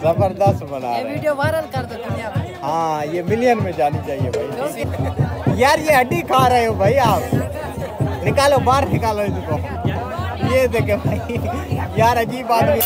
जबरदस्त बना रहे हैं। वीडियो वायरल कर दो दुनिया में। हाँ ये मिलियन में जानी चाहिए भाई। यार ये हड्डी खा रहे हो भाई आप, निकालो बाहर निकालो इसको। ये देखे भाई यार अजीब आदमी।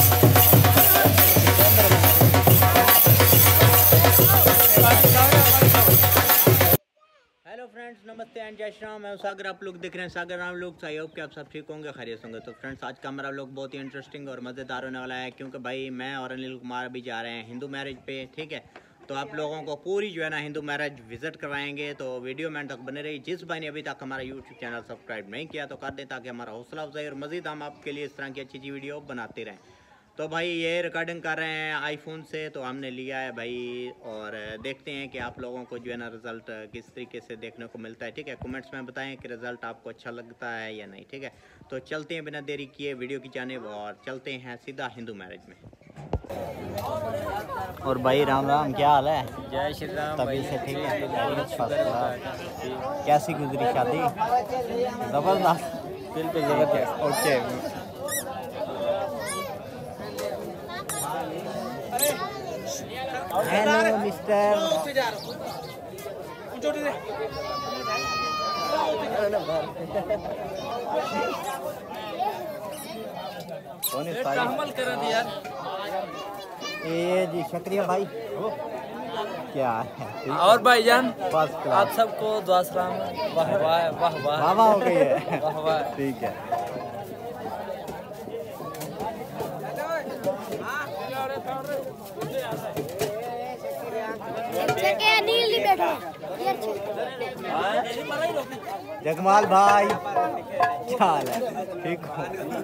हेलो फ्रेंड्स, नमस्ते एंड जय श्री राम। मैं सागर, आप लोग देख रहे हैं सागर राम लोग। आई होप कि आप सब ठीक होंगे, खैरियत होंगे। तो फ्रेंड्स आज का हमारा लोग बहुत ही इंटरेस्टिंग और मज़ेदार होने वाला है, क्योंकि भाई मैं और अनिल कुमार भी जा रहे हैं हिंदू मैरिज पे। ठीक है, तो आप लोगों को पूरी जो है ना हिंदू मैरिज विजिट करवाएंगे। तो वीडियो में तक बने रही। जिस भाई ने अभी तक हमारा यूट्यूब चैनल सब्सक्राइब नहीं किया तो कर दें, ताकि हमारा हौसला अफजाई और मज़ीद हम आपके लिए इस तरह की अच्छी अच्छी वीडियो बनाते रहें। तो भाई ये रिकॉर्डिंग कर रहे हैं आईफोन से, तो हमने लिया है भाई, और देखते हैं कि आप लोगों को जो है ना रिज़ल्ट किस तरीके से देखने को मिलता है। ठीक है, कमेंट्स में बताएं कि रिज़ल्ट आपको अच्छा लगता है या नहीं। ठीक है, तो चलते हैं बिना देरी किए वीडियो की जानिब और चलते हैं सीधा हिंदू मैरिज में। और भाई राम राम, क्या हाल है? जय श्री राम। तभी से ठीक है? कैसी गुजरी शादी? ज़बरदस्त, बिल्कुल ज़बरदस्त। Okay, hello mister. ये जी शुक्रिया भाई। क्या है और भाईजान फर्स्ट क्लास। आप सबको दुआ सलाम। वाह वाह वाह वाह वाह हो गई है। वाह वाह। ठीक है, जगमाल भाई क्या हाल है? ठीक हो?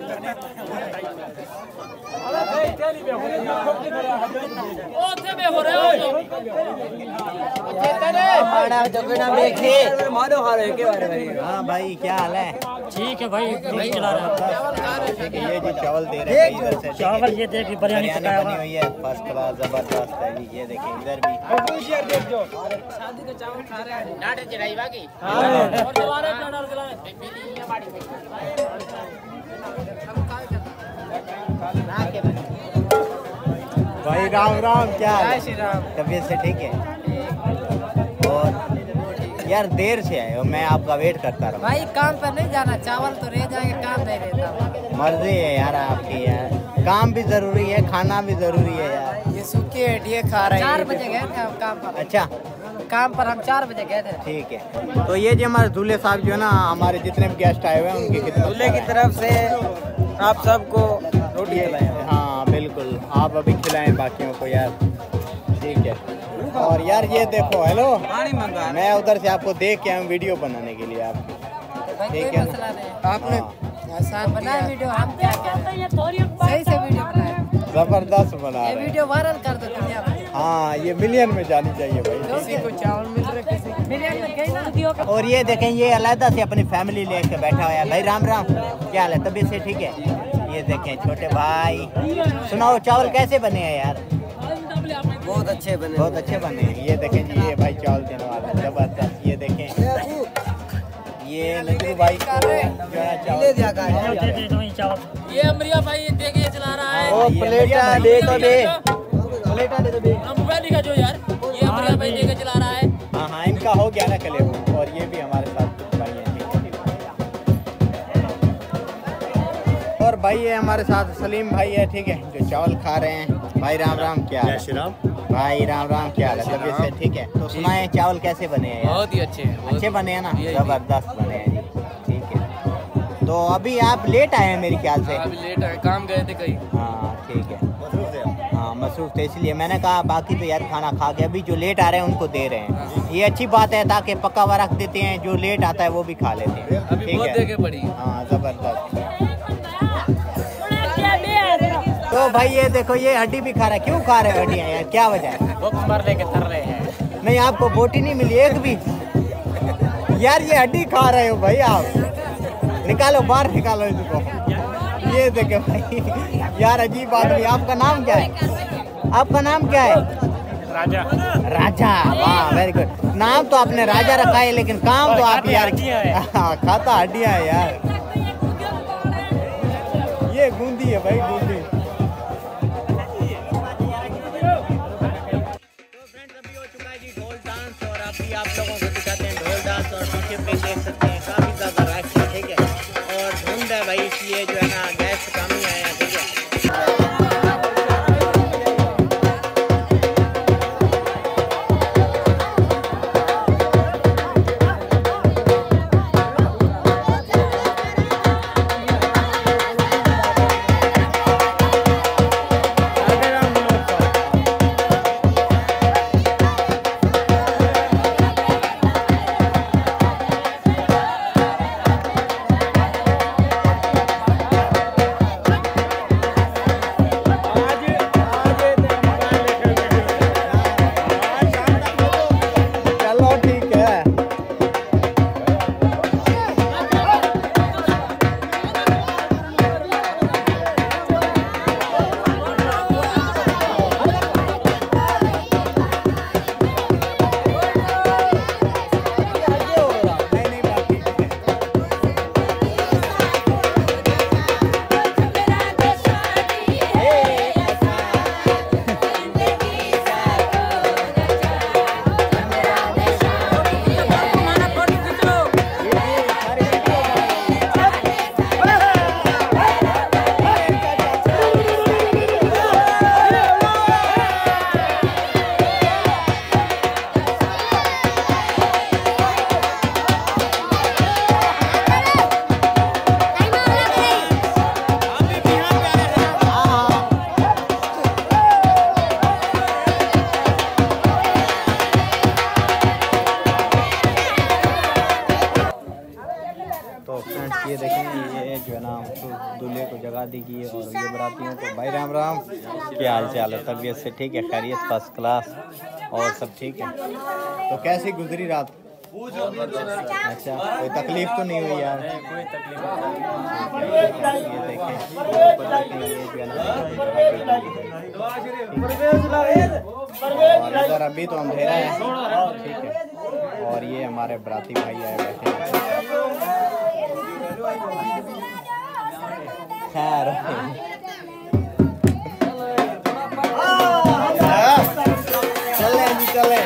हाँ भाई क्या हाल है? ठीक है भाई, चला रहा ठीक है, ये जी चावल दे रहे हैं इधर से। चावल ये देखिए, बिरयानी पकाया बनी हुई है, फर्स्ट क्लास जबरदस्त है जी। ये देखें इधर भी शादी का चावल खा रहे हैं। डाटे चढ़ाई बाकी और चला रहे हैं, डाल चला रहे हैं। भाई राम राम, क्या हाल है? जय श्री राम। तबीयत से ठीक है? और यार देर से आए हो, मैं आपका वेट करता रहा। भाई काम पर नहीं जाना, चावल तो रह जाएंगे, काम नहीं रहता। मर्जी है यार आपकी, यार काम भी जरूरी है, खाना भी जरूरी है यार। ये सूखी हड्डियाँ खा रहे हैं। 4 बजे गए थे हम काम पर। अच्छा, काम पर हम 4 बजे गए थे। ठीक है। तो ये जो हमारे दूल्हे साहब जो है ना, हमारे जितने भी गेस्ट आए हुए हैं उनकी दूल्हे की तरफ से आप सबको रोटी खिलाएं। हाँ बिल्कुल, आप अभी खिलाएं बाकियों को यार। ठीक है। और यार ये देखो, हेलो, पानी मंगा मैं उधर से आपको देख के आया हूँ वीडियो बनाने के लिए आपकी। ठीक है, आपने आसान बनाया वीडियो, हम क्या सही से वीडियो बनाए, जबरदस्त बना ये रहे हैं। वीडियो वायरल कर दो दुनिया में। हाँ ये मिलियन में जानी चाहिए भाई। किसी को चावल मिल रहा है, किसी को मिलियन में गई ना। और ये देखें, ये अलहदा से अपनी फैमिली लेके बैठा हुआ है। भाई राम राम, क्या हाल है? तबीयत से ठीक है? ये देखें छोटे भाई, सुनाओ चावल कैसे बने हैं यार? बहुत अच्छे बने, बहुत अच्छे बने हैं। ये देखें जी, ये भाई चावल देने वाला है, जबरदस्त। ये देखें, ये लड्डू भाई जो है चावल। ये अमरिया भाई देखे चला रहा है। ओ प्लेटा दे तो दे, प्लेटा दे तो दे। मोबाइल का जो यार, ये अमरिया भाई देखे चला रहा है। हाँ हाँ, इनका हो गया ना क्लिप। और ये भी हमारे साथ भाई है। और भाई ये हमारे साथ सलीम भाई है, ठीक है, जो चावल खा रहे हैं। भाई राम राम, क्या हाल है? जय श्री राम। भाई राम राम, क्या हाल है? तबीयत से ठीक है? तो सुनाए चावल कैसे बने हैं यार? बहुत ही अच्छे हैं। अच्छे बने हैं ना, जबरदस्त बने हैं जी। ठीक है, तो अभी आप लेट आए हैं मेरे ख्याल से। अभी लेट है, काम गए थे कहीं। हाँ ठीक है, हाँ मसरूफ थे, इसलिए मैंने कहा। बाकी तो यार खाना खा के अभी जो लेट आ रहे हैं उनको दे रहे हैं। ये अच्छी बात है, ताकि पका हुआ रख देते हैं, जो लेट आता है वो भी खा लेते हैं। अभी ठीक बहुत है, देखे पड़ी। हाँ जबरदस्त। तो भाई ये देखो, ये हड्डी भी खा रहा है। क्यों खा रहे हो हड्डियाँ यार, क्या वजह है? मर लेके थर रहे हैं। नहीं, आपको बोटी नहीं मिली एक भी यार? ये हड्डी खा रहे हो भाई आप, निकालो बाहर निकालो इसको। ये देखे भाई यार अजीब आदमी। आपका नाम क्या है? आपका नाम क्या है? राजा। राजा, वाह वेरी गुड। नाम तो आपने राजा रखा है, लेकिन काम तो आप यार खाता हड्डियाँ है यार। ये गूंदी है भाई, गूंदी। चुका है जी ढोल डांस, और अभी आप लोगों को दिखाते हैं ढोल डांस। और पीछे पे देख सकते हैं काफ़ी ज़्यादा रश है, ठीक है, और धुंध है भाई, इसलिए जो है ना गैस कम ही आया, ठीक है। ये देखें, ये जो है ना दूल्हे को जगा दी गई है, और ये बरातियों को भाई राम राम, क्या हाल चाल है, तबीयत से ठीक है, खैरियत, फर्स्ट क्लास और सब ठीक है। तो कैसी गुजरी रात? अच्छा, कोई तकलीफ तो नहीं हुई यार? कोई तकलीफ नहीं। ये देखें, और इधर अभी तो अंधेरा है, ठीक है, और ये हमारे बराती भाई आए बैठे हैं। खैर चले जी चले।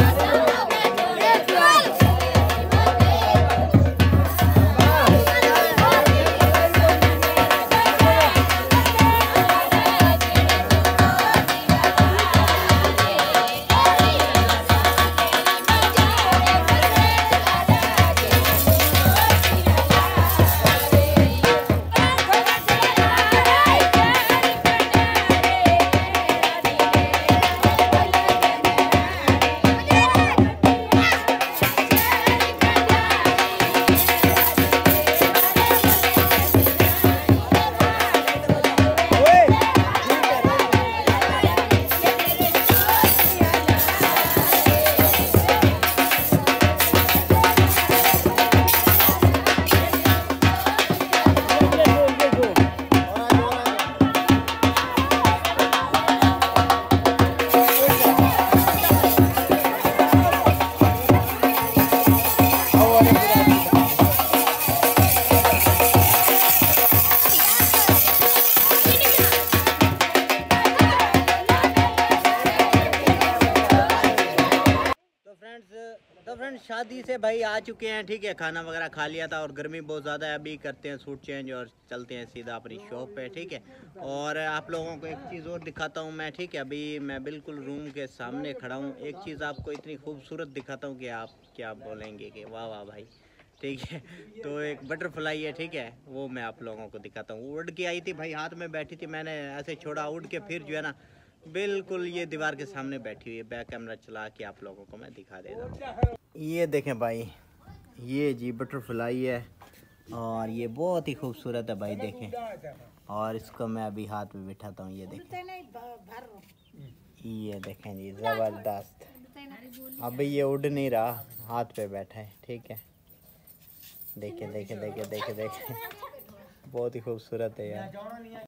तो फ्रेंड्स शादी से भाई आ चुके हैं, ठीक है, खाना वगैरह खा लिया था, और गर्मी बहुत ज़्यादा है। अभी करते हैं सूट चेंज और चलते हैं सीधा अपनी शॉप पे, ठीक है। और आप लोगों को एक चीज़ और दिखाता हूँ मैं, ठीक है। अभी मैं बिल्कुल रूम के सामने खड़ा हूँ। एक चीज़ आपको इतनी खूबसूरत दिखाता हूँ कि आप क्या बोलेंगे कि वाह वाह भाई, ठीक है। तो एक बटरफ्लाई है, ठीक है, वो मैं आप लोगों को दिखाता हूँ। उड़ के आई थी भाई, हाथ में बैठी थी, मैंने ऐसे छोड़ा, उड़ के फिर जो है ना बिल्कुल ये दीवार के सामने बैठी हुई है। बैक कैमरा चला के आप लोगों को मैं दिखा देता हूँ। ये देखें भाई, ये जी बटरफ्लाई है, और ये बहुत ही खूबसूरत है भाई, देखें। और इसको मैं अभी हाथ में बिठाता हूँ, ये देखें, ये देखें जी, ज़बरदस्त। अभी ये उड़ नहीं रहा, हाथ पे बैठा है, ठीक है। देखें देखें देखें देखें देखें, बहुत ही खूबसूरत है यार।